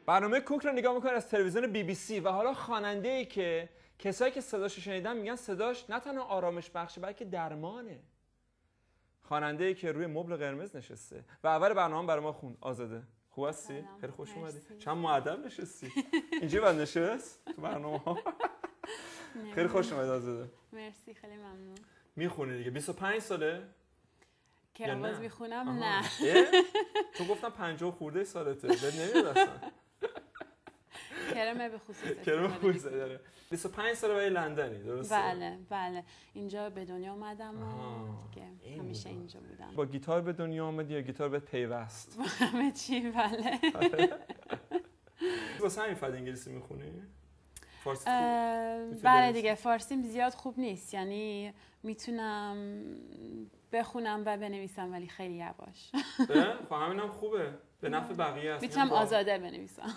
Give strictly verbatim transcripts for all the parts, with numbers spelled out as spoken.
برنامه کوک رو نگاه میکنه از تلویزیون بی بی سی و حالا خواننده‌ای که کسایی که صداش شنیدن میگن صداش نه تنها آرامش بخشه بلکه درمانه. خواننده‌ای که روی مبل قرمز نشسته و اول برنامه برای ما خوند. آزاده خوب هستی؟ خیلی خوش اومدی. چند مؤدب نشستی. اینجا بعد نشست تو برنامه‌ها. خیلی خوش اومدی آزاده. مرسی خیلی ممنون. میخونی دیگه بیست و پنج ساله؟ که آواز میخونم نه. تو گفتم پنجاه خورده سالته. بهت نمیاد اصلا. کرمه به خصوص. کرمه خصوص داره. بیست و پنج ساله برای لندنی درسته؟ بله بله. اینجا به دنیا اومدم و دیگه همیشه اینجا بودم. با گیتار به دنیا اومدی یا گیتار بهت پیوست؟ با همه چی بله. واسه همین فقط انگلیسی میخونی؟ فارسی خوب؟ بله دیگه فارسیم زیاد خوب نیست، یعنی میتونم بخونم و بنویسم ولی خیلی یواش. خب همینم خوبه، به نفع بقیه است. میتونم آزاده بنویسم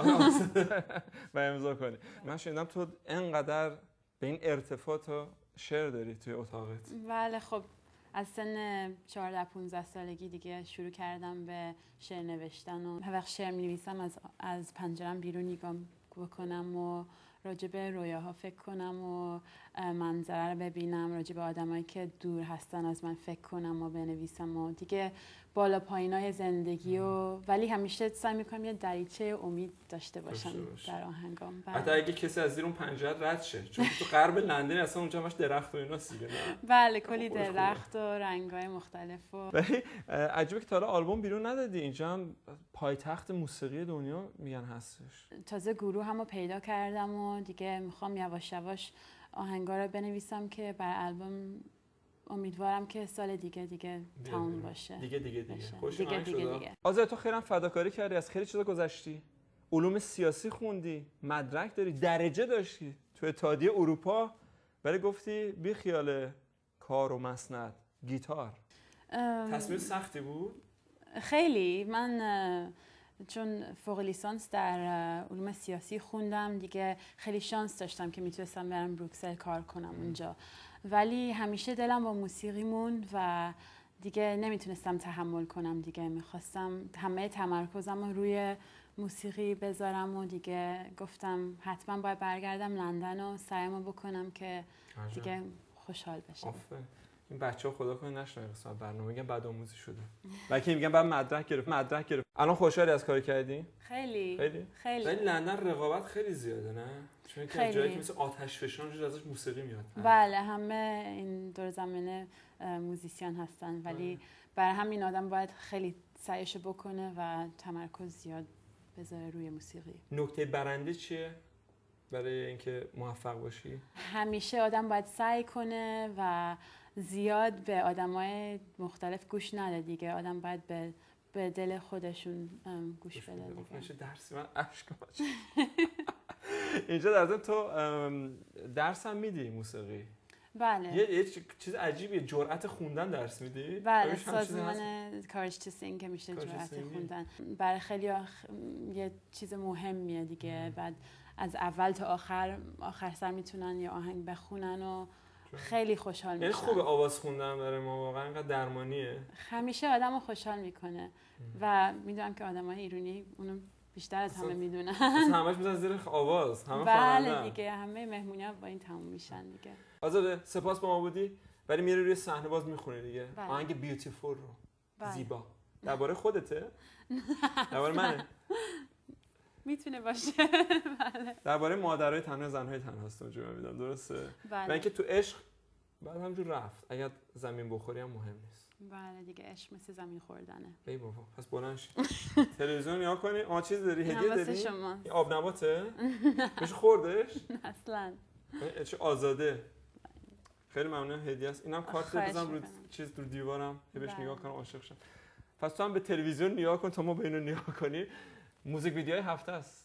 و امضا کنی. من شنیدم تو انقدر به این ارتفاع تو شعر داری توی اتاقت. بله خب از سن چهارده پانزده سالگی دیگه شروع کردم به شعر نوشتن و هر وقت شعر می‌نویسم از از پنجره‌ام بیرون نگاه بکنم و راجع به رویاها فکر کنم و منظره رو ببینم، راجع به آدمایی که دور هستن از من فکر کنم و بنویسم و دیگه بالا پایینای زندگی و ولی همیشه سعی میکنم یه دریچه امید داشته باشم در آهنگام. حتی اگه کسی از زیر اون پنجره رد شه، چون تو غرب لندن اصلا اونجا همش درخت و اینا دیگه نه. بله کلی درخت و رنگ‌های مختلف و ولی عجیبه که تا حالا آلبوم بیرون ندادی. اینجا هم پایتخت موسیقی دنیا میگن هستش. تازه گروه همو پیدا کردم و دیگه میخوام یواش یواش آهنگا رو بنویسم که بر آلبوم امیدوارم که سال دیگه دیگه تموم باشه. دیگه دیگه دیگه. خوش دیگه دیگه دیگه. آزاده تو خیلی فداکاری کردی، از خیلی چیزا گذشتی. علوم سیاسی خوندی، مدرک داری، درجه داشتی تو اتحادیه اروپا، ولی گفتی بی خیال کار و مسند گیتار. تصمیم سختی بود؟ خیلی. من چون فوق لیسانس در علوم سیاسی خوندم دیگه خیلی شانس داشتم که میتونستم برم بروکسل کار کنم اونجا، ولی همیشه دلم با موسیقی موند و دیگه نمیتونستم تحمل کنم دیگه. میخواستم همه تمرکزم رو روی موسیقی بذارم و دیگه گفتم حتما باید برگردم لندن و سعیمو بکنم که دیگه خوشحال بشم. این بچه‌ها خدا کنه نشنن قسمت برنامه میگن بعد آموزی شده. بلکه میگن بعد مدرک گرفت، مدرک گرفت. الان خوشحالی از کاری کردی؟ خیلی. خیلی. خیلی. ولی لندن رقابت خیلی زیاده نه؟ چون که جایی که مثل آتش فشان ازش موسیقی میاد. بله همه این دور زمینه موزیسین هستن ولی برای همین آدم باید خیلی سعیشو بکنه و تمرکز زیاد بذاره روی موسیقی. نکته برنده چیه برای اینکه موفق باشی؟ همیشه آدم باید سعی کنه و زیاد به آدمای مختلف گوش نده دیگه. آدم باید به به دل خودشون گوش بده دیگه. میشه درسی من اشک اومد. اینجا در تو درس هم میدی موسیقی؟ بله. یه, یه چیز عجیبیه، جرأت خوندن درس میدی؟ بله سازمان کارج تو سینگ که میشه جرأت خوندن. برای خیلی آخ... یه چیز مهمیه دیگه. بعد از اول تا آخر آخر سر میتونن یه آهنگ بخونن و خیلی خوشحال میشن. یعنی خوبه آواز خوندن برای ما واقعا اینقدر درمانیه. همیشه آدمو خوشحال میکنه و میدونم که آدمای ایرانی اونو بیشتر از همه میدونن. اصلا همش میذارن زیر آواز، همه بله فهمن. دیگه همه مهمونی‌ها با این تموم میشن دیگه. آزاده سپاس با ما بودی. ولی میری روی صحنه باز میخونی دیگه. بله. آهنگ بیوتیفول رو. بله. زیبا. درباره خودته؟ درباره منه؟ میتونه باشه. بله. درباره مادرای تنها زنهای تنها است اونجوری میدونم درسته؟ بله. و اینکه تو عشق بعد همجور رفت. اگه زمین بخوری هم مهم نیست. بله دیگه عشق مثل زمین خوردنه. ای بابا پس بلند شید. تلویزیون نگاه کنی. آ چیز داری هدیه داری؟ شما. این آب نباته؟ میشه خوردش؟ اصلا. چه آزاده. خیلی ممنون هدیه است. اینم کارت بزنم رو چیز رو دیوارم که بهش نگاه کنم عاشق شم. پس تو هم به تلویزیون نگاه کن تا ما به اینو نگاه کنی. موزیک ویدیوهای هفته است.